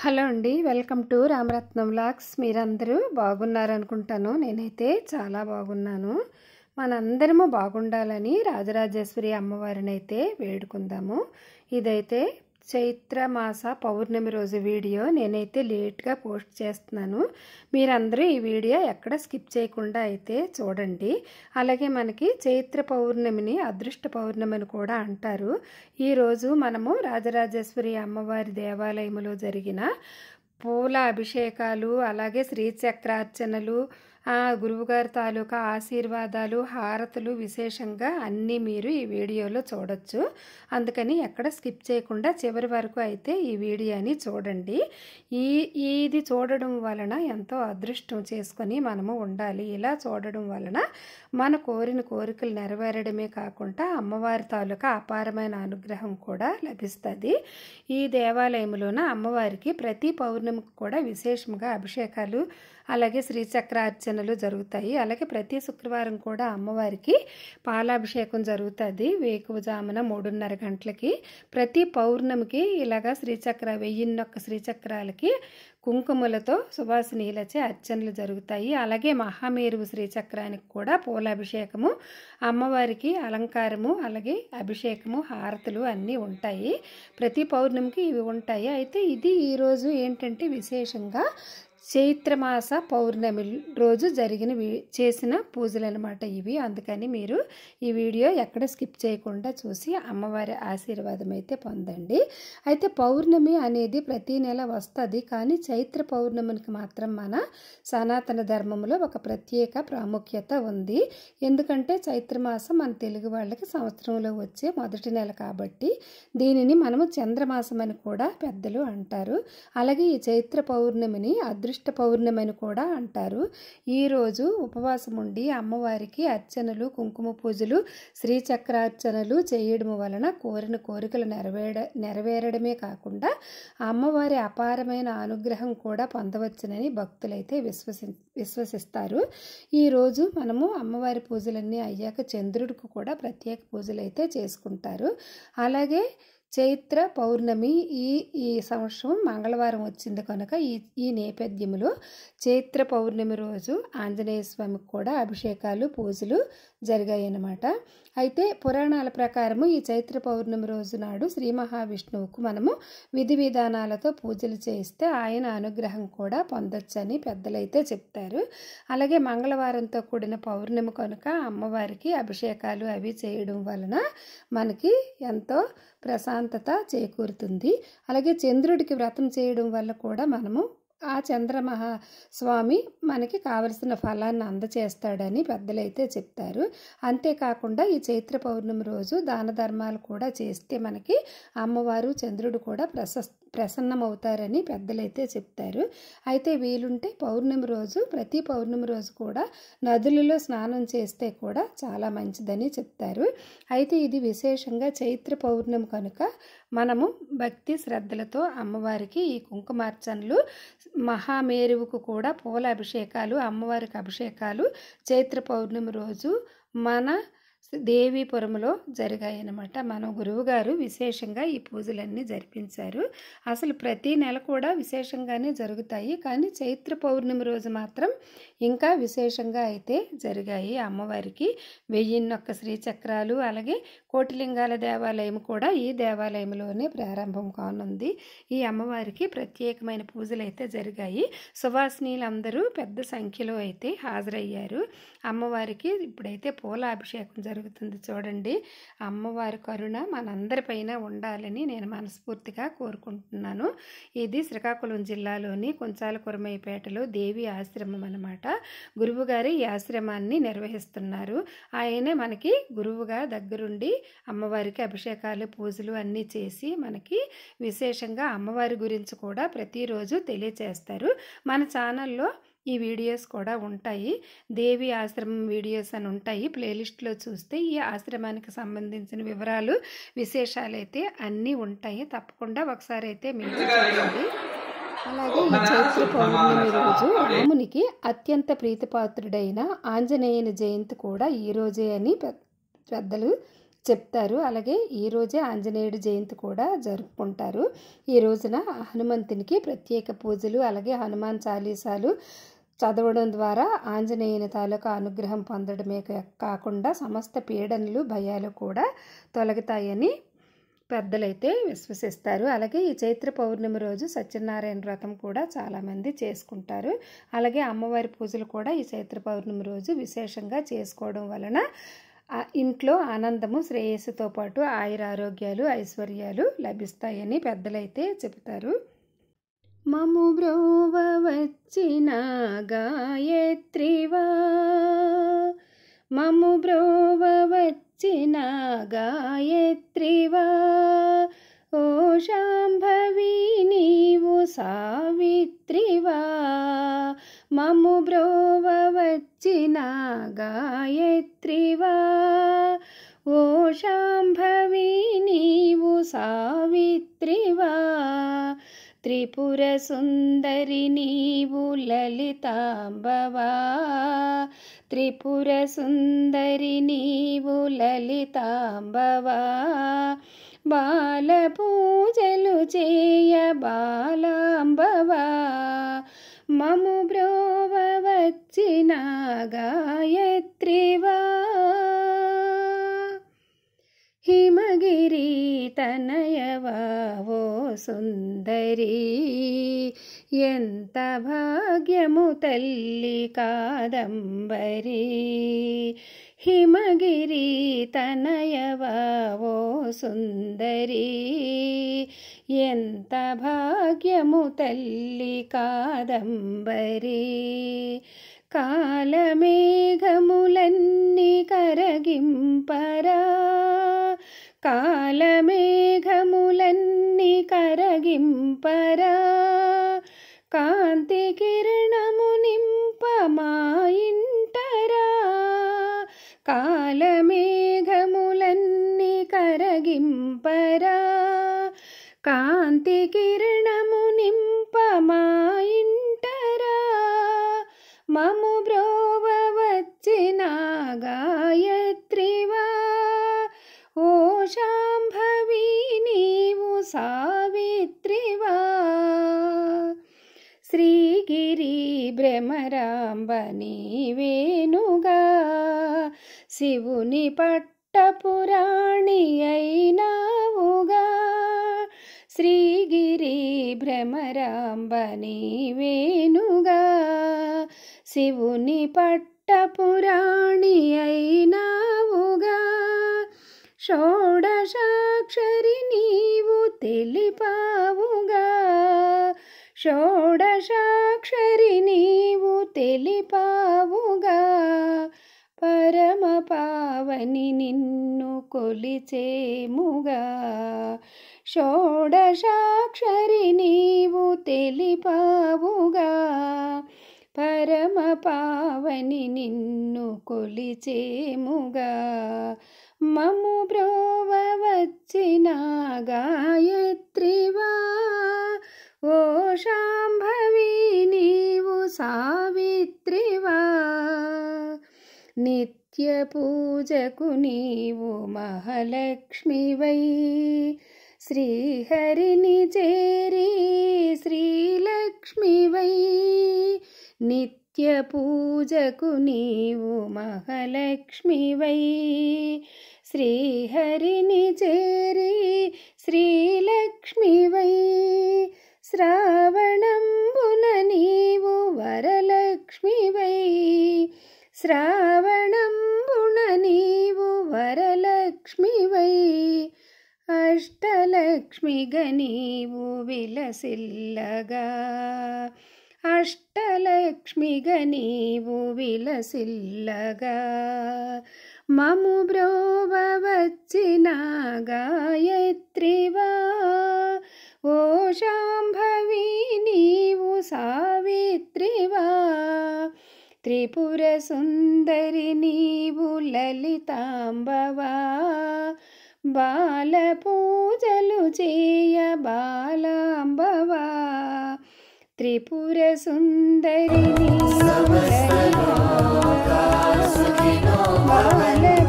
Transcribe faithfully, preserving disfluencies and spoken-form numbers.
Hello అండి, welcome to Ramaratnam vlogs. మీరందరూ బాగున్నారు అనుకుంటాను. నేనైతే చాలా బాగున్నాను. మనందరము బాగుండాలని రాజరాజేశ్వరి అమ్మవారిని అయితే వేడుకుందాము. ఇదైతే చైత్ర మాస పౌర్ణమి రోజు వీడియో. నేనైతే లేట్గా పోస్ట్ చేస్తున్నాను. మీరందరూ ఈ వీడియో ఎక్కడ స్కిప్ చేయకుండా అయితే చూడండి. అలాగే మనకి చైత్ర పౌర్ణమిని అదృష్ట పౌర్ణమి అని కూడా అంటారు. ఈరోజు మనము రాజరాజేశ్వరి అమ్మవారి దేవాలయంలో జరిగిన పూల అభిషేకాలు, అలాగే శ్రీచక్రార్చనలు, గురువుగారి తాలూకా ఆశీర్వాదాలు, హారతులు విశేషంగా అన్నీ మీరు ఈ వీడియోలో చూడొచ్చు. అందుకని ఎక్కడ స్కిప్ చేయకుండా చివరి వరకు అయితే ఈ వీడియోని చూడండి. ఈ ఇది చూడడం వలన ఎంతో అదృష్టం చేసుకొని మనము ఉండాలి. ఇలా చూడడం వలన మన కోరిన కోరికలు నెరవేరడమే కాకుండా అమ్మవారి తాలూకా అపారమైన అనుగ్రహం కూడా లభిస్తుంది. ఈ దేవాలయంలోన అమ్మవారికి ప్రతి పౌర్ణమికి కూడా విశేషంగా అభిషేకాలు, అలాగే శ్రీచక్రార్చనలు జరుగుతాయి. అలాగే ప్రతి శుక్రవారం కూడా అమ్మవారికి పాలాభిషేకం జరుగుతుంది. వేకువజామున మూడున్నర గంటలకి ప్రతి పౌర్ణమికి ఇలాగా శ్రీచక్ర వెయ్యిన్నొక్క శ్రీచక్రాలకి కుంకుమలతో సువాసినీలచే అర్చనలు జరుగుతాయి. అలాగే మహామేరువు శ్రీచక్రానికి కూడా పూలాభిషేకము, అమ్మవారికి అలంకారము, అలాగే అభిషేకము, హారతులు అన్నీ ఉంటాయి. ప్రతి పౌర్ణమికి ఇవి ఉంటాయి. అయితే ఇది ఈరోజు ఏంటంటే విశేషంగా చైత్రమాస పౌర్ణమి రోజు జరిగిన చేసిన పూజలు అనమాట ఇవి. అందుకని మీరు ఈ వీడియో ఎక్కడ స్కిప్ చేయకుండా చూసి అమ్మవారి ఆశీర్వాదం అయితే పొందండి. అయితే పౌర్ణమి అనేది ప్రతి నెల వస్తుంది, కానీ చైత్ర పౌర్ణమికి మాత్రం మన సనాతన ధర్మంలో ఒక ప్రత్యేక ప్రాముఖ్యత ఉంది. ఎందుకంటే చైత్రమాసం మన తెలుగు వాళ్ళకి సంవత్సరంలో వచ్చే మొదటి నెల కాబట్టి దీనిని మనము చంద్రమాసం అని కూడా పెద్దలు అంటారు. అలాగే ఈ చైత్ర పౌర్ణమిని అదృష్ట పౌర్ణమి అని కూడా అంటారు. ఈరోజు ఉపవాసం ఉండి అమ్మవారికి అర్చనలు, కుంకుమ పూజలు, శ్రీచక్రార్చనలు చేయడం వలన కోరిన కోరికలు నెరవేర నెరవేరడమే కాకుండా అమ్మవారి అపారమైన అనుగ్రహం కూడా పొందవచ్చునని భక్తులైతే విశ్వసి విశ్వసిస్తారు. ఈరోజు మనము అమ్మవారి పూజలన్నీ అయ్యాక చంద్రుడికి కూడా ప్రత్యేక పూజలు అయితే చేసుకుంటారు. అలాగే చైత్ర పౌర్ణమి ఈ ఈ సంవత్సరం మంగళవారం వచ్చింది కనుక ఈ ఈ నేపథ్యంలో చైత్ర పౌర్ణమి రోజు ఆంజనేయ స్వామికి కూడా అభిషేకాలు, పూజలు జరిగాయి అన్నమాట. అయితే పురాణాల ప్రకారము ఈ చైత్ర పౌర్ణమి రోజు నాడు శ్రీ మహావిష్ణువుకు మనము విధి విధానాలతో పూజలు చేయిస్తే ఆయన అనుగ్రహం కూడా పొందొచ్చని పెద్దలైతే చెప్తారు. అలాగే మంగళవారంతో కూడిన పౌర్ణమి కనుక అమ్మవారికి అభిషేకాలు అవి చేయడం వలన మనకి ఎంతో ప్రశాంతత చేకూరుతుంది. అలాగే చంద్రుడికి వ్రతం చేయడం వల్ల కూడా మనము ఆ చంద్రమహా స్వామి మనకి కావలసిన ఫలాన్ని అందచేస్తాడని పెద్దలైతే చెప్తారు. అంతేకాకుండా ఈ చైత్ర పౌర్ణమి రోజు దాన ధర్మాలు కూడా చేస్తే మనకి అమ్మవారు, చంద్రుడు కూడా ప్రశస్ ప్రసన్నమవుతారని పెద్దలైతే చెప్తారు. అయితే వీలుంటే పౌర్ణమి రోజు ప్రతి పౌర్ణమి రోజు కూడా నదులలో స్నానం చేస్తే కూడా చాలా మంచిదని చెప్తారు. అయితే ఇది విశేషంగా చైత్ర పౌర్ణమి కనుక మనము భక్తి శ్రద్ధలతో అమ్మవారికి ఈ కుంకుమార్చనలు, మహామేరువుకు కూడా పూల అభిషేకాలు, అమ్మవారికి అభిషేకాలు చైత్ర పౌర్ణమి రోజు మన దేవీపురంలో జరిగాయన్నమాట. మన గురువుగారు విశేషంగా ఈ పూజలన్నీ జరిపించారు. అసలు ప్రతి నెల కూడా విశేషంగానే జరుగుతాయి, కానీ చైత్ర పౌర్ణమి రోజు మాత్రం ఇంకా విశేషంగా అయితే జరిగాయి. అమ్మవారికి వెయ్యిన్నొక్క శ్రీచక్రాలు, అలాగే కోటిలింగాల దేవాలయం కూడా ఈ దేవాలయంలోనే ప్రారంభం కానుంది. ఈ అమ్మవారికి ప్రత్యేకమైన పూజలు అయితే జరిగాయి. సువాసినీలందరూ పెద్ద సంఖ్యలో అయితే హాజరయ్యారు. అమ్మవారికి ఇప్పుడైతే పూల అభిషేకం జరుగుతుంది. చూడండి, అమ్మవారి కరుణ మనందరిపైన ఉండాలని నేను మనస్ఫూర్తిగా కోరుకుంటున్నాను. ఇది శ్రీకాకుళం జిల్లాలోని కొంచాల కురమైపేటలో దేవి ఆశ్రమం అన్నమాట. గురువు గారు ఈ ఆశ్రమాన్ని నిర్వహిస్తున్నారు. ఆయనే మనకి గురువుగా దగ్గరుండి అమ్మవారికి అభిషేకాలు, పూజలు అన్నీ చేసి మనకి విశేషంగా అమ్మవారి గురించి కూడా ప్రతిరోజు తెలియచేస్తారు. మన ఛానల్లో ఈ వీడియోస్ కూడా ఉంటాయి. దేవి ఆశ్రమం వీడియోస్ అని ఉంటాయి. ప్లేలిస్ట్లో చూస్తే ఈ ఆశ్రమానికి సంబంధించిన వివరాలు, విశేషాలు అయితే అన్నీ ఉంటాయి. తప్పకుండా ఒకసారి అయితే మీరు చూడండి. అలాగే ఈ చైత్ర పౌర్ణమి రోజు రామునికి అత్యంత ప్రీతిపాత్రుడైన ఆంజనేయుని జయంతి కూడా ఈ రోజే అని పెద్దలు చెప్తారు. అలాగే ఈరోజే ఆంజనేయుడి జయంతి కూడా జరుపుకుంటారు. ఈ రోజున హనుమంతునికి ప్రత్యేక పూజలు, అలాగే హనుమాన్ చాలీసాలు చదవడం ద్వారా ఆంజనేయుని తాలూకా అనుగ్రహం పొందడమే కాకుండా సమస్త పీడనలు, భయాలు కూడా తొలగుతాయని పెద్దలైతే విశ్వసిస్తారు. అలాగే ఈ చైత్ర పౌర్ణమి రోజు సత్యనారాయణ వ్రతం కూడా చాలామంది చేసుకుంటారు. అలాగే అమ్మవారి పూజలు కూడా ఈ చైత్ర పౌర్ణమి రోజు విశేషంగా చేసుకోవడం వలన ఇంట్లో ఆనందము, శ్రేయస్సుతో పాటు ఆయురారోగ్యాలు, ఐశ్వర్యాలు లభిస్తాయని పెద్దలైతే చెబుతారు. మము బ్రోవ వచ్చిన గాయత్రివా, మము బ్రోవ వచ్చిన గాయత్రివా, ఓ శాంభవి నీవు సావిత్రివా, మము బ్రోవ వచ్చిన గాయత్రివా, ఓ శాంభవి నీవు సావిత్రివా, త్రిపుర సుందరి నీవు లలితాంబవా, త్రిపుర సుందరి నీవు లలితాంబవా, బాల పూజలు చేయ బాలాంబవా, మము బ్రోవ వచ్చిన గాయత్రివా, హిమగిరి తనయవా ఓ సుందరి, ఎంత భాగ్యము తల్లి కాదంబరి, హిమగిరి తనయవా ఓ సుందరి, ఎంత భాగ్యము తల్లి కాదంబరి, కాలమేఘములన్నీ కరగింపరా, కాలమేఘములన్నీ కరగింపరా, కాంతి కిరణము నింప మా ఇంటరా, కాలమేఘములన్నీ కరగింపరా, కాంతి కిరణము నింప మా ఇంటరా, మము బ్రోవ వచ్చిన గాయత్రివా, ఓ శాంభవి నీవు సావిత్రివా, శ్రీగిరి భ్రమరాంబ నీవేనుగా, శివుని పట్టపురాణి అయినావుగా, శ్రీగిరి భ్రమరాంబ నీవేనుగా, శివుని పట్టపురాణి అయినావుగా, షోడశాక్షరి నీవు తెలిపావుగా, షోడశాక్షరి నీవు తెలిపావుగా, పరమ పావని నిన్ను కొలిచేముగా, షోడశాక్షరి నీవు తెలిపావుగా, పరమ పావని నిన్ను కొలిచేముగా, మము బ్రోవ వచ్చిన గాయత్రివా, ఓ శాంభవి నీవు సావిత్రివా, నిత్య పూజకు నీవు మహాలక్ష్మివై, శ్రీహరిని చేరి శ్రీలక్ష్మివై, నిత్య పూజకు నీవు మహాలక్ష్మివై, శ్రీహరిని చేరి శ్రీలక్ష్మివై, శ్రావణంబున నీవు వరలక్ష్మివై, శ్రావణంబున నీవు వరలక్ష్మివై, అష్టలక్ష్మిగా నీవు విలసిల్లగా, అష్టలక్ష్మిగా నీవు విలసిల్లగా, మము బ్రోవ వచ్చిన గాయత్రివా, ఓ శాంభవి నీవు సావిత్రివా, త్రిపుర సుందరి నీవు లలితాంబవా, బాల పూజలు చేయ బాలాంబవా, త్రిపుర సుందరి నీవు లలితాంబవా, బాల